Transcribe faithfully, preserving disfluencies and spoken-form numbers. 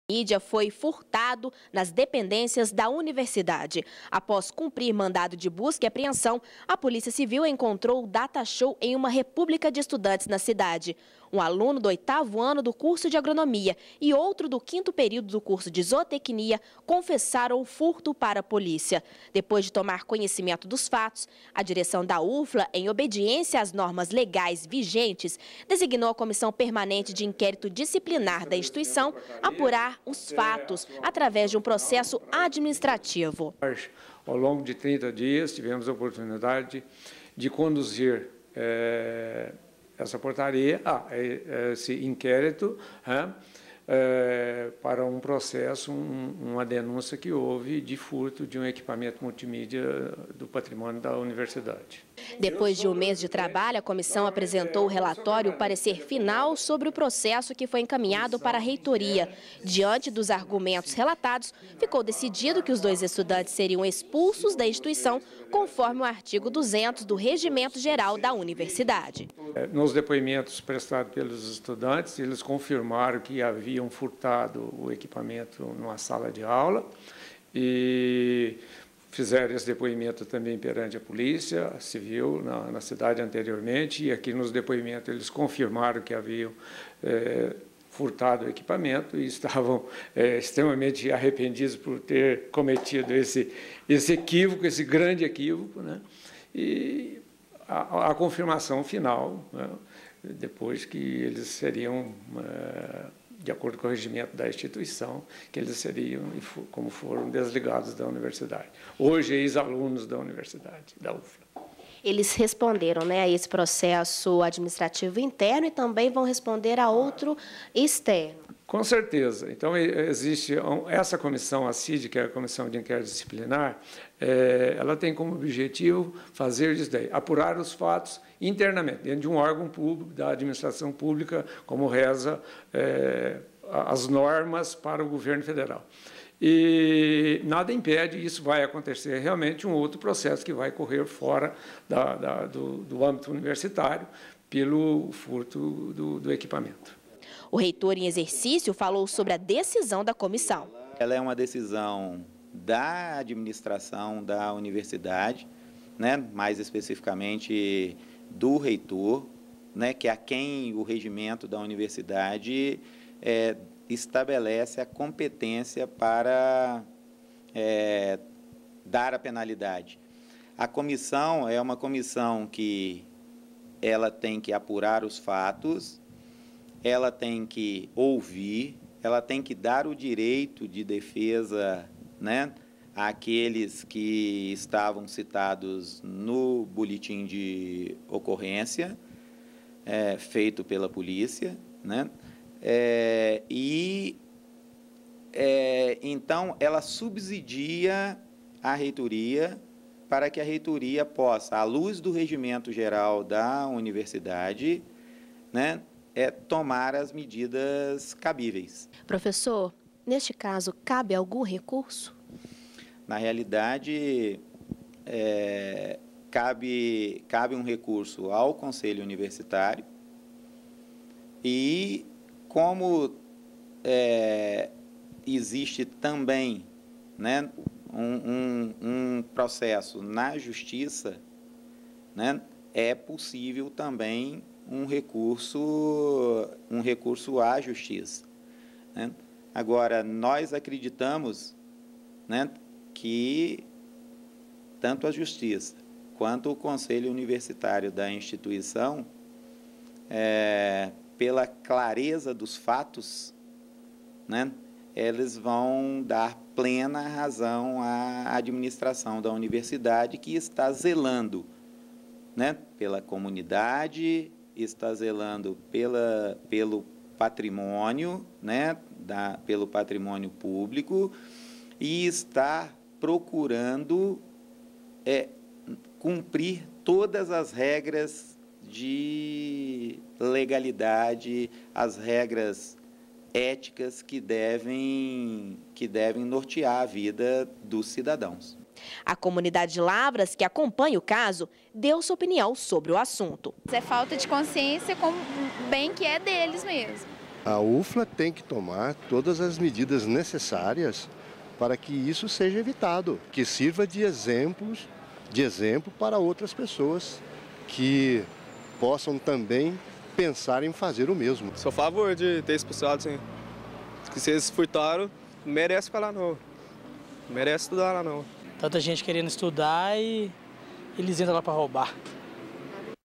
Mídia foi furtado nas dependências da universidade. Após cumprir mandado de busca e apreensão, a Polícia Civil encontrou o data show em uma república de estudantes na cidade. Um aluno do oitavo ano do curso de agronomia e outro do quinto período do curso de zootecnia confessaram o furto para a polícia. Depois de tomar conhecimento dos fatos, a direção da U F L A, em obediência às normas legais vigentes, designou a Comissão Permanente de Inquérito Disciplinar da instituição a apurar os fatos através de um processo administrativo. Ao longo de trinta dias, tivemos a oportunidade de conduzir é, essa portaria, ah, esse inquérito, é, é, para um processo, um, uma denúncia que houve de furto de um equipamento multimídia do patrimônio da universidade. Depois de um mês de trabalho, a comissão apresentou o relatório, o parecer final sobre o processo que foi encaminhado para a reitoria. Diante dos argumentos relatados, ficou decidido que os dois estudantes seriam expulsos da instituição, conforme o artigo duzentos do Regimento Geral da Universidade. Nos depoimentos prestados pelos estudantes, eles confirmaram que haviam furtado o equipamento numa sala de aula e fizeram esse depoimento também perante a Polícia Civil na, na cidade anteriormente, e aqui nos depoimentos eles confirmaram que haviam é, furtado o equipamento e estavam é, extremamente arrependidos por ter cometido esse, esse equívoco, esse grande equívoco, né? E a, a confirmação final, né? Depois que eles seriam, é, de acordo com o regimento da instituição, que eles seriam, como foram, desligados da universidade. Hoje, ex-alunos da universidade, da U F L A. Eles responderam, né, a esse processo administrativo interno e também vão responder a outro externo. Com certeza. Então, existe essa comissão, a C I D, que é a Comissão de Inquérito Disciplinar, é, ela tem como objetivo fazer isso daí, apurar os fatos internamente, dentro de um órgão público, da administração pública, como reza é, as normas para o governo federal. E nada impede, isso vai acontecer realmente, um outro processo que vai correr fora da, da, do, do âmbito universitário pelo furto do, do equipamento. O reitor em exercício falou sobre a decisão da comissão. Ela é uma decisão da administração da universidade, né, mais especificamente do reitor, né, que é a quem o regimento da universidade é, estabelece a competência para é, dar a penalidade. A comissão é uma comissão que ela tem que apurar os fatos, ela tem que ouvir, ela tem que dar o direito de defesa, né, àqueles que estavam citados no boletim de ocorrência é, feito pela polícia, né? É, e é, então ela subsidia a reitoria para que a reitoria possa, à luz do regimento geral da universidade, né, é, tomar as medidas cabíveis. Professor, neste caso, cabe algum recurso? Na realidade, é, cabe, cabe um recurso ao Conselho Universitário e, como é, existe também, né, um, um, um processo na Justiça, né, é possível também um recurso, um recurso à Justiça, né? Agora, nós acreditamos, né, que tanto a Justiça quanto o Conselho Universitário da instituição, é, pela clareza dos fatos, né, eles vão dar plena razão à administração da universidade, que está zelando, né, pela comunidade, está zelando pela, pelo patrimônio, né, da, pelo patrimônio público, e está procurando é, cumprir todas as regras de legalidade, as regras éticas que devem, que devem nortear a vida dos cidadãos. A comunidade de Lavras, que acompanha o caso, deu sua opinião sobre o assunto. É falta de consciência com o bem que é deles mesmo. A U F L A tem que tomar todas as medidas necessárias para que isso seja evitado, que sirva de exemplos, de exemplo para outras pessoas que possam também pensar em fazer o mesmo. Sou a favor de ter expulsado, sim. Que se eles furtaram, não merece ficar lá não. Não merece estudar lá não. Tanta gente querendo estudar e eles entram lá para roubar.